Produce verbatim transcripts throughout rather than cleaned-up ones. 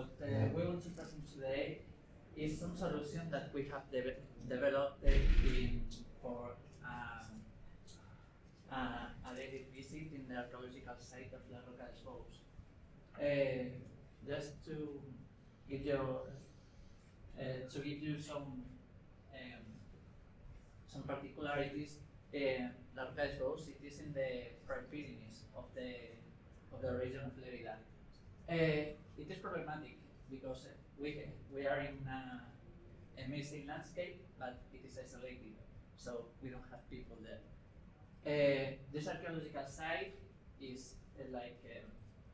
what uh, we want to present today is some solution that we have de developed in, for um, uh, a daily visit in the archaeological site of La Roca de Bous. Uh, just to give you uh, to give you some um, some particularities, uh, La Roca de Bous, it is in the prepyrenees of the of the region of Lerida. Uh, it is problematic because we we are in a amazing landscape, but it is isolated, so we don't have people there. Uh, this archaeological site is uh, like um,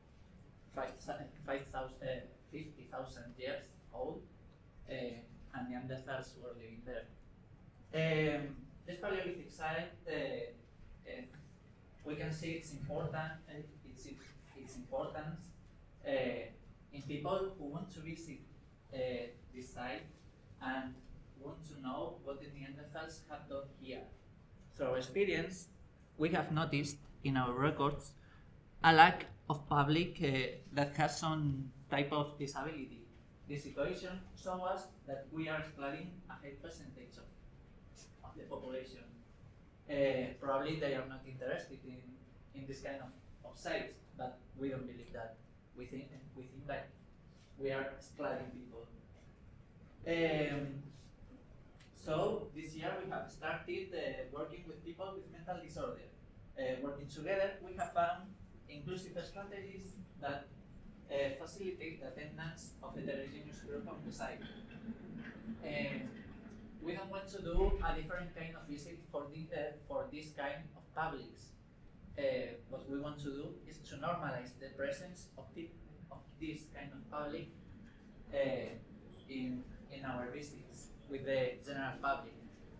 five thousand, uh, fifty thousand years old, uh, and Neanderthals were living there. Um, this Paleolithic site, uh, uh, we can see its important, uh, its, its importance uh, in people who want to visit uh, this site and want to know what the Neanderthals have done here. Through our experience, we have noticed in our records a lack of public uh, that has some type of disability. This situation shows us that we are excluding a high percentage of, of the population. Uh, probably they are not interested in, in this kind of, of sites, but we don't believe that. We think, we think that we are excluding people. Um, so this year we have started uh, working with people with mental disorder. Uh, working together, we have found inclusive strategies that uh, facilitate the attendance of a heterogeneous group on the site. Uh, we don't want to do a different kind of visit for, the, uh, for this kind of publics. Uh, what we want to do is to normalize the presence of, the, of this kind of public uh, in, in our visits with the general public.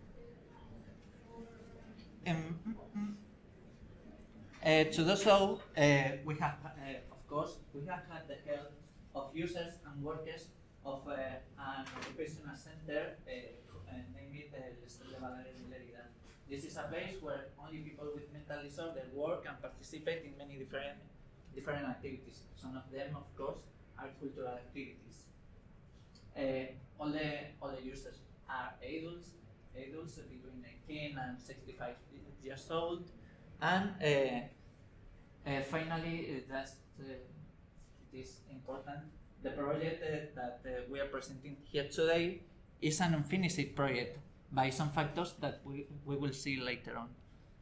Um, mm, mm. Uh, to do so, uh, we have, uh, of course, we have had the help of users and workers of uh, an occupational center, uh, uh, named uh, Balaguer in Lerida. This is a place where only people with mental disorder work and participate in many different different activities. Some of them, of course, are cultural activities. Uh, all the all the users are adults, adults between eighteen and sixty-five years old. And uh, uh, finally, uh, just uh, it is important, the project uh, that uh, we are presenting here today is an unfinished project by some factors that we, we will see later on.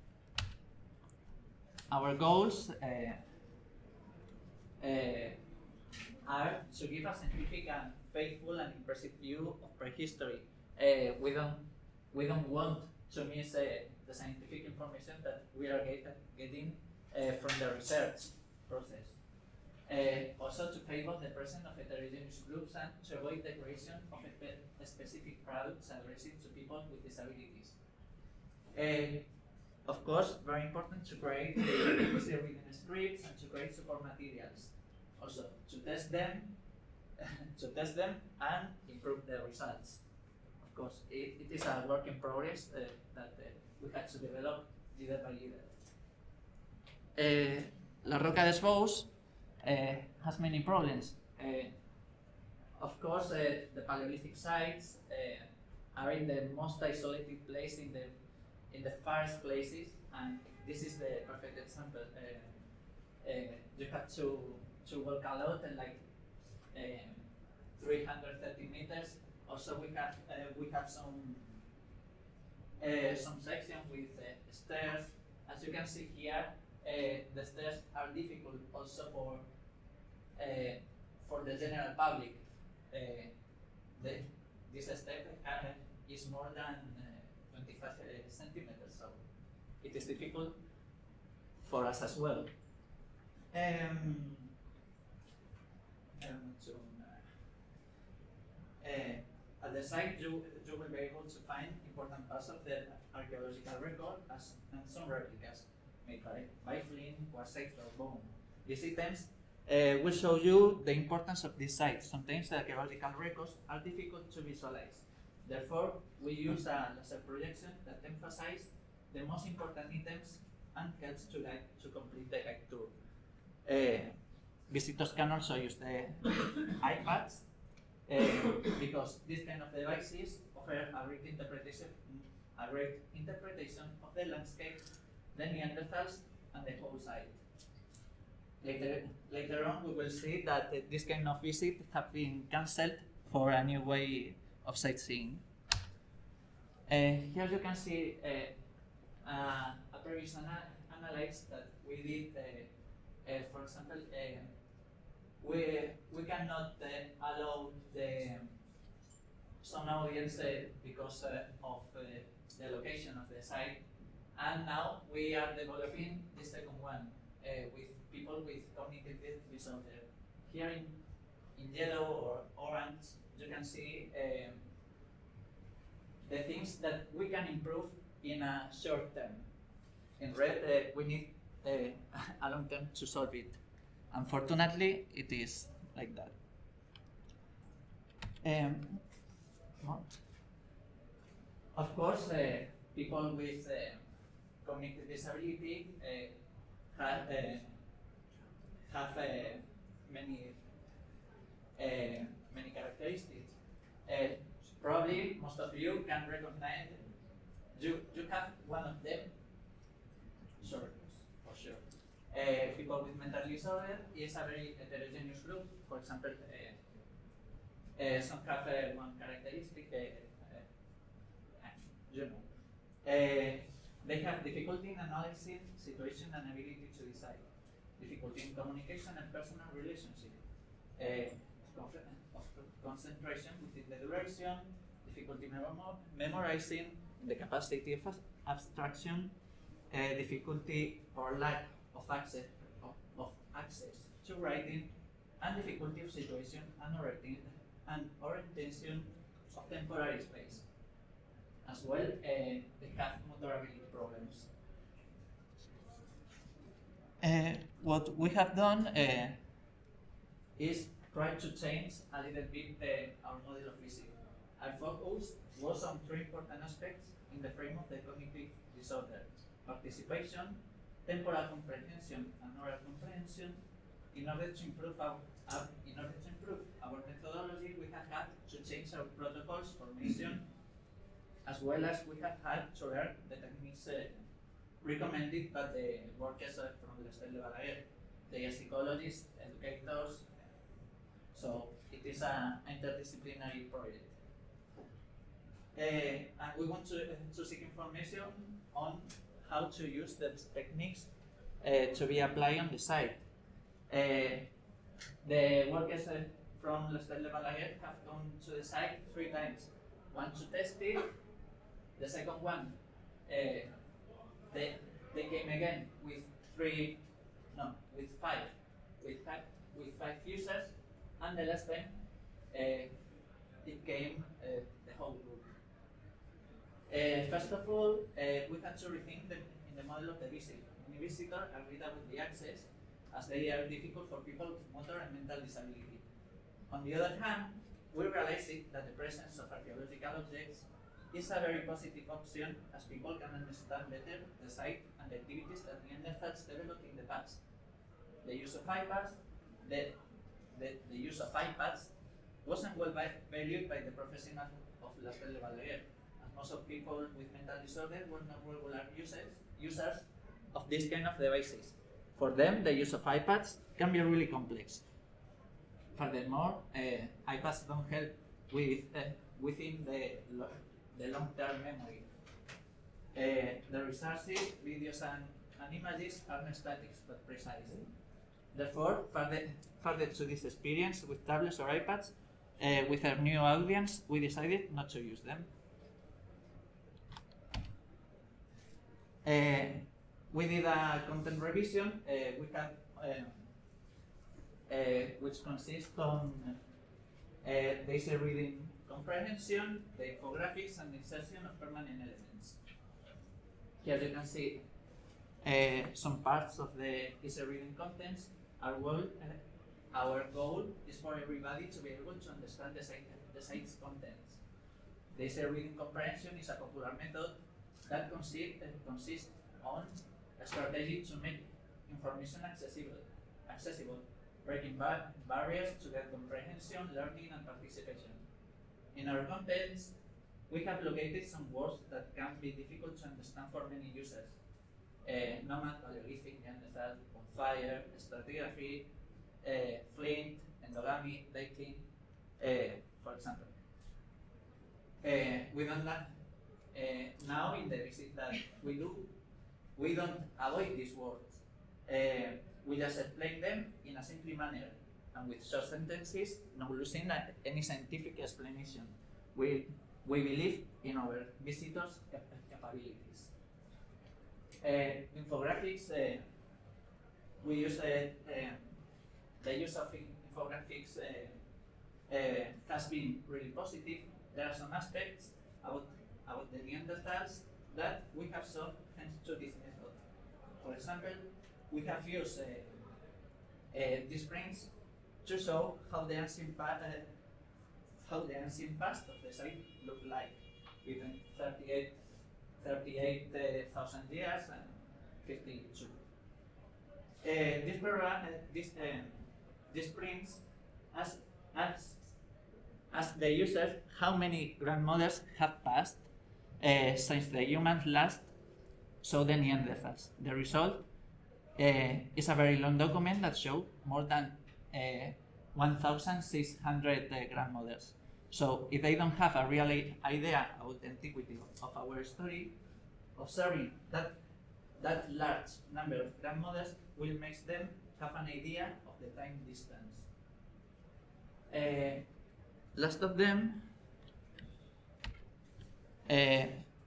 Our goals uh, uh, are to give a scientific and faithful and impressive view of prehistory. Uh, we don't we don't want to miss uh, the scientific information that we are get, getting uh, from the research process. Uh, also to favor the presence of heterogeneous groups and to avoid the creation of a, a specific products addressed to people with disabilities. Uh, of course, very important to create easy reading scripts and to create support materials. Also to test them, to test them and improve the results. Of course, it, it is a work in progress uh, that uh, we had to develop leader by leader. Uh, La Roca de Bous uh, has many problems. Uh, of course, uh, the Paleolithic sites uh, are in the most isolated place in the in the farthest places, and this is the perfect example. Uh, uh, you have to to walk a lot and like um, three hundred thirty meters. Also, we have uh, we have some uh, some section with uh, stairs. As you can see here, uh, the stairs are difficult also for uh, for the general public. Uh, the, this step uh, is more than uh, twenty-five centimeters, so it is difficult for us as well. Um, um, to, uh, At the site, you, you will be able to find important parts of the archaeological record as, and some replicas made by, by flint, quartzite, or bone. These items uh, will show you the importance of this site. Sometimes the archaeological records are difficult to visualize. Therefore, we use a laser projection that emphasizes the most important items and helps to, guide, to complete the guide tour. Uh, visitors can also use the iPads uh, because this kind of devices offer a great interpretation, a great interpretation of the landscape, the Neanderthals, and the whole site. Later, later on, we will see that uh, this kind of visit have been cancelled for a new way of sightseeing. Uh, here you can see uh, uh, a previous ana analysis that we did. Uh, uh, for example, uh, we we cannot uh, allow the some audience uh, because uh, of uh, the location of the site, and now we are developing the second one uh, with people with cognitive disorder. Here in in yellow or orange, you can see. Um, the things that we can improve in a short term. In red, uh, we need uh, a long term to solve it. Unfortunately, it is like that. Um, of course, uh, people with uh, cognitive disability uh, have, uh, have uh, many, uh, many characteristics. Uh, Probably most of you can recognize them. You, you have one of them. Sure, for sure. Uh, people with mental disorder is a very heterogeneous group. For example, uh, uh, some have uh, one characteristic, uh, uh, you know. Uh, they have difficulty in analyzing situation and ability to decide, difficulty in communication and personal relationship. Uh, concentration within the duration, difficulty memo memorizing, the capacity of abstraction, uh, difficulty or lack of access of, of access to writing, and difficulty of situation and orientation and orientation of temporary space. As well, uh, they have motor ability problems. Uh, what we have done uh, is try to change a little bit uh, our model of visit. Our focus was on three important aspects in the frame of the cognitive disorder: participation, temporal comprehension, and oral comprehension. In order to improve our, our in order to improve our methodology, we have had to change our protocols formation, as well as we have had to learn the techniques uh, recommended by the workers uh, from the Balaguer, the psychologists, educators. So it is an interdisciplinary project. Uh, and we want to, uh, to seek information on how to use the techniques uh, to be applied on the site. Uh, the workers uh, from the Balaguer have gone to the site three times. One to test it, the second one, uh, they, they came again with three, no, with five, with five, with five users. And the last time, uh, it came uh, the whole group. Uh, first of all, uh, we had to rethink the, in the model of the visit. Many visitors are readable with the access, as they are difficult for people with motor and mental disability. On the other hand, we realized it that the presence of archaeological objects is a very positive option, as people can understand better the site and the activities that Neanderthals developed in the past. The use of iPads, the The, the use of iPads wasn't well valued by the professionals of La Balaguer, as most of people with mental disorder were not regular users, users of this kind of devices. For them, the use of iPads can be really complex. Furthermore, uh, iPads don't help with uh, within the, the long-term memory. Uh, the resources, videos, and, and images are not static but precise. Therefore, further, further to this experience with tablets or iPads, uh, with our new audience, we decided not to use them. Uh, we did a content revision. Uh, we have, um, uh, which consists on uh, basic reading comprehension, the infographics, and insertion of permanent elements. Here you can see uh, some parts of the easy reading contents. Our goal, uh, our goal is for everybody to be able to understand the, site, the site's contents. The easy reading comprehension is a popular method that consist, uh, consists on a strategy to make information accessible, accessible, breaking bar barriers to get comprehension, learning, and participation. In our contents, we have located some words that can be difficult to understand for many users. Uh, nomad, Paleolithic, Neanderthal, bonfire, stratigraphy, uh, flint, endogamy, dating, uh, for example. Uh, we don't like, uh, now in the visit that we do, we don't avoid these words. Uh, we just explain them in a simple manner and with short sentences, not losing any scientific explanation. We, we believe in our visitors' capabilities. Uh, infographics, uh, we use uh, uh, the use of infographics uh, uh, has been really positive. There are some aspects about, about the Neanderthals that we have shown thanks to this method. For example, we have used uh, uh, these prints to show how the ancient, pa uh, how the ancient past of the site looked like between thirty-eight thousand uh, years and fifty-two. Uh, this program, uh, this, um, this prints as, as, as the users how many grandmothers have passed uh, since the humans last saw the Neanderthals. The result uh, is a very long document that shows more than uh, one thousand six hundred uh, grandmothers. So if they don't have a real idea about the antiquity of our story, observing that that large number of grandmothers will make them have an idea of the time distance. Uh, last of them, uh,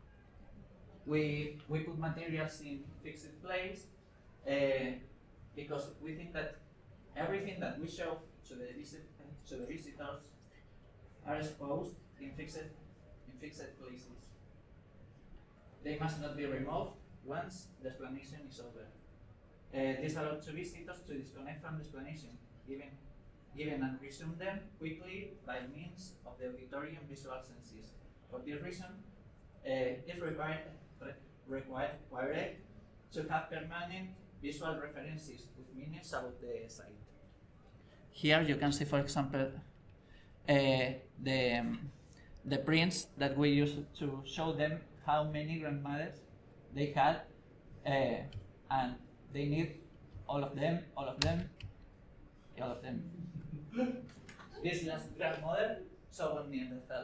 we we put materials in fixed place uh, because we think that everything that we show to the visit to the visitors are exposed in fixed in fixed places. They must not be removed once the explanation is over. Uh, this allows to visitors to disconnect from the explanation, given, given and resume them quickly by means of the auditory and visual senses. For this reason, uh, it's required, re required, required to have permanent visual references with meanings about the site. Here you can see, for example, uh, the, um, the prints that we use to show them how many grandmothers they had, uh, and they need all of them, all of them, all of them. This last grandmother saw one Neanderthal.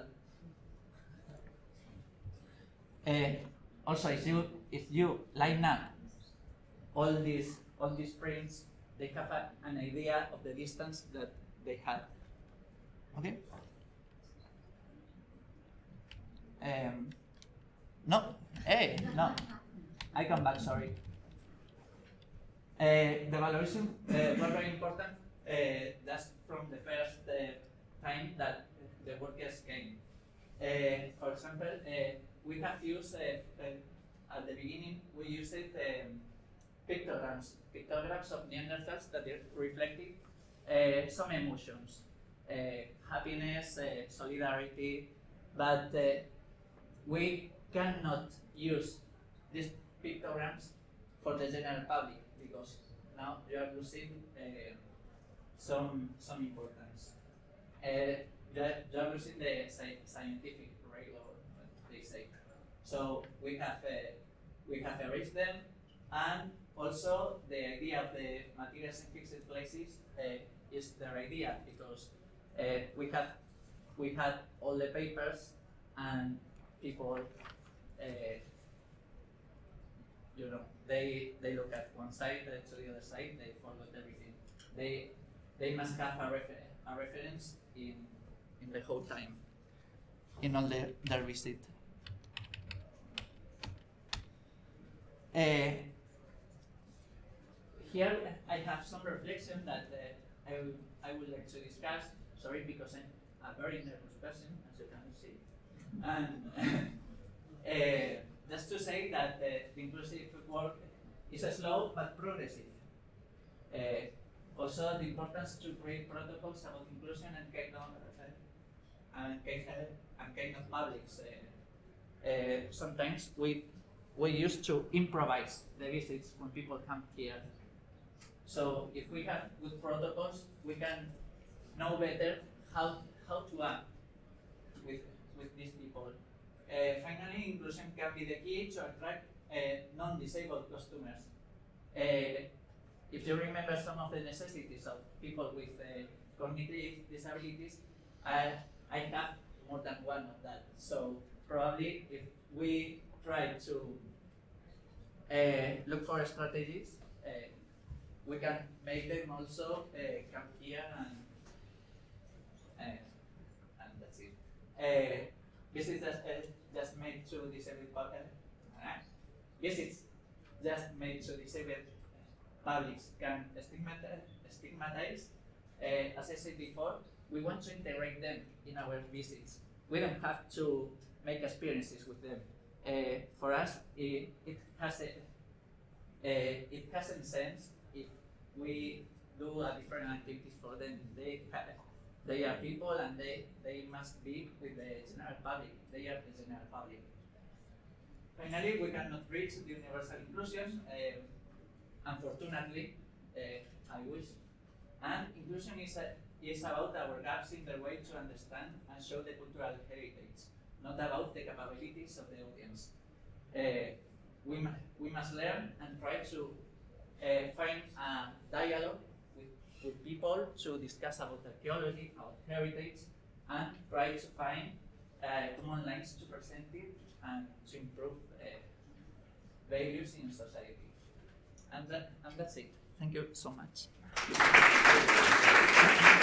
Uh, also, if you if you line up all these all these prints, they have a, an idea of the distance that they had. Okay. Um, no, hey, no. I come back. Sorry. Uh, the evaluation uh, was very important. Uh, that's from the first uh, time that the workers came. Uh, for example, uh, we have used uh, uh, at the beginning we used it, um, pictograms, pictograms of Neanderthals that reflected uh, some emotions, uh, happiness, uh, solidarity, but uh, we cannot use these pictograms for the general public because now you are losing uh, some some importance. Uh, you are losing the sci scientific regular, they say. So we have uh, we have erased them, and also the idea of the materials in fixed places uh, is their idea because uh, we have we had all the papers and people. Uh, you know, they they look at one side uh, to the other side. They forgot everything. They they must have a, refer a reference in in the whole time, in all their their visit. Uh, here I have some reflection that uh, I will I would like to discuss. Sorry, because I'm a very nervous person, as you can see, and. uh, Just to say that uh, the inclusive work is slow but progressive. Uh, also, the importance to create protocols about inclusion and kind of, uh, and kind of, and kind of publics. Uh, uh, sometimes we we used to improvise the visits when people come here. So if we have good protocols, we can know better how how to act with with these people. Uh, finally, inclusion can be the key to attract uh, non-disabled customers. Uh, if you remember some of the necessities of people with uh, cognitive disabilities, I, I have more than one of that. So probably if we try to uh, look for strategies, uh, we can make them also uh, come here and uh, and that's it. Uh, visits just, uh, just made to disabled public. Uh, visits just made to disabled publics can stigmatize. stigmatize. Uh, as I said before, we want to integrate them in our visits. We don't have to make experiences with them. Uh, for us, it, it has a, uh, it hasn't sense if we do a different activities for them. They have, they are people and they, they must be with the general public. They are the general public. Finally, we cannot reach the universal inclusion. Uh, unfortunately, uh, I wish. And inclusion is, a, is about our gaps in the way to understand and show the cultural heritage, not about the capabilities of the audience. Uh, we, we must learn and try to uh, find a dialogue with, with people to discuss about archaeology, about heritage, and try to find uh, common lines to present it and to improve uh, values in society. And, that, and that's it. Thank you so much.